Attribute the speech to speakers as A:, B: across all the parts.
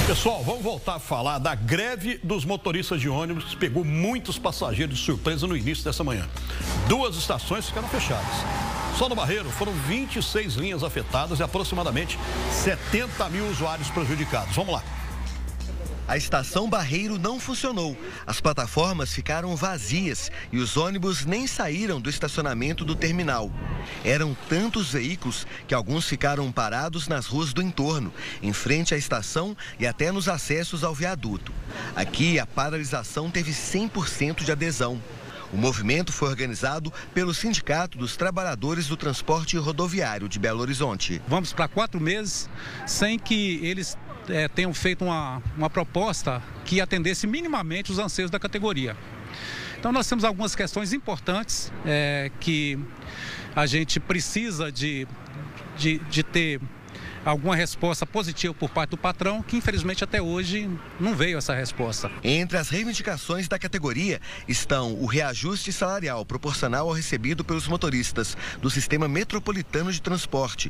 A: Pessoal, vamos voltar a falar da greve dos motoristas de ônibus que pegou muitos passageiros de surpresa no início dessa manhã. 2 estações ficaram fechadas. Só no Barreiro foram 26 linhas afetadas e aproximadamente 70 mil usuários prejudicados. Vamos lá.
B: A estação Barreiro não funcionou. As plataformas ficaram vazias e os ônibus nem saíram do estacionamento do terminal. Eram tantos veículos que alguns ficaram parados nas ruas do entorno, em frente à estação e até nos acessos ao viaduto. Aqui, a paralisação teve 100% de adesão. O movimento foi organizado pelo Sindicato dos Trabalhadores do Transporte Rodoviário de Belo Horizonte.
C: Vamos para 4 meses sem que eles tenham feito uma proposta que atendesse minimamente os anseios da categoria. Então nós temos algumas questões importantes que a gente precisa de ter alguma resposta positiva por parte do patrão, que infelizmente até hoje não veio essa resposta.
B: Entre as reivindicações da categoria estão o reajuste salarial proporcional ao recebido pelos motoristas do Sistema Metropolitano de Transporte,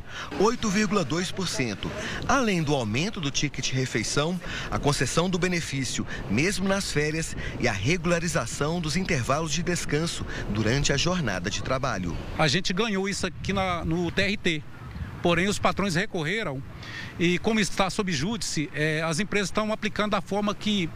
B: 8,2%, além do aumento do ticket refeição, a concessão do benefício, mesmo nas férias, e a regularização dos intervalos de descanso durante a jornada de trabalho.
C: A gente ganhou isso aqui no TRT. Porém, os patrões recorreram e, como está sob júdice, as empresas estão aplicando da forma que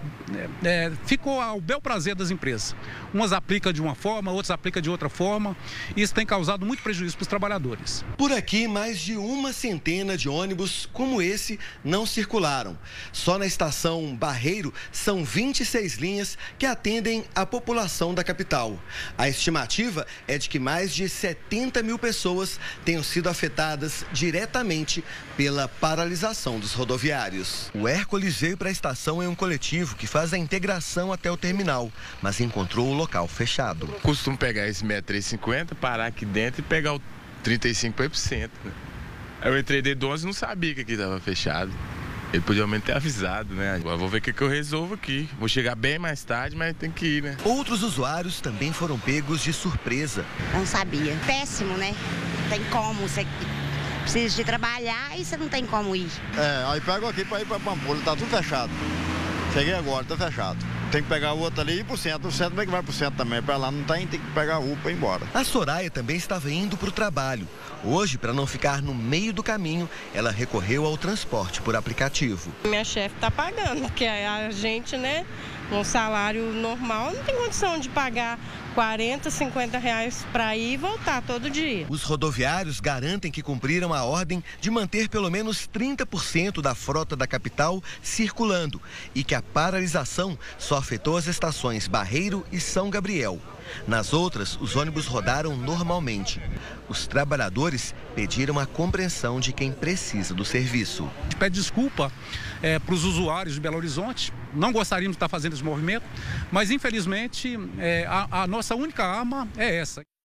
C: ficou ao bel prazer das empresas. Umas aplicam de uma forma, outras aplicam de outra forma. Isso tem causado muito prejuízo para os trabalhadores.
B: Por aqui, mais de 100 de ônibus como esse não circularam. Só na estação Barreiro são 26 linhas que atendem a população da capital. A estimativa é de que mais de 70 mil pessoas tenham sido afetadas diretamente pela paralisação dos rodoviários. O Hércules veio para a estação em um coletivo que faz a integração até o terminal, mas encontrou o local fechado.
D: Costumo pegar esse 6350, parar aqui dentro e pegar o 35 para ir pro centro, né? Eu entrei dentro do 11 e não sabia que aqui estava fechado. Ele podia ao menos ter avisado, né? Agora vou ver o que eu resolvo aqui. Vou chegar bem mais tarde, mas tem que ir, né?
B: Outros usuários também foram pegos de surpresa.
E: Não sabia. Péssimo, né? Não tem como. Você precisa de trabalhar e você não tem como ir.
F: Aí pego aqui para ir para Pampulha, tá tudo fechado. Cheguei agora, tá fechado. Tem que pegar o outro ali e ir pro centro. O centro tem que vai pro centro também. Para lá não tem que pegar a rua para ir embora.
B: A Soraya também estava indo para o trabalho. Hoje, para não ficar no meio do caminho, ela recorreu ao transporte por aplicativo.
G: Minha chefe está pagando, porque a gente, né, um salário normal, não tem condição de pagar 40, 50 reais para ir e voltar todo dia.
B: Os rodoviários garantem que cumpriram a ordem de manter pelo menos 30% da frota da capital circulando e que a paralisação só afetou as estações Barreiro e São Gabriel. Nas outras, os ônibus rodaram normalmente. Os trabalhadores pediram a compreensão de quem precisa do serviço.
C: Pede desculpa para os usuários de Belo Horizonte. Não gostaríamos de estar fazendo esse movimento, mas infelizmente a nossa única arma é essa.